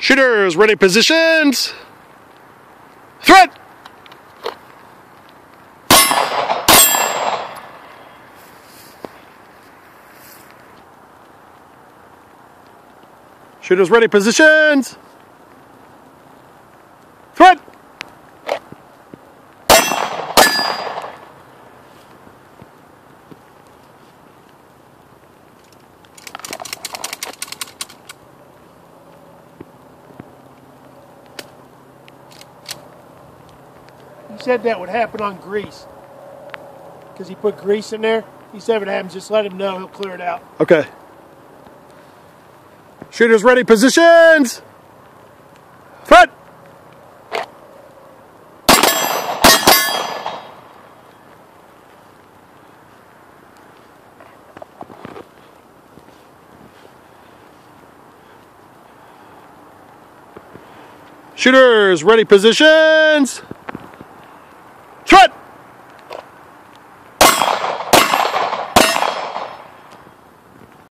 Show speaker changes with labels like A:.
A: Shooters, ready positions. Threat! Shooters, ready positions. Threat!
B: He said that would happen on grease. Because he put grease in there. He said if it happens, just let him know. He'll clear it out.
A: Okay. Shooters, ready positions. Threat! Shooters, ready positions.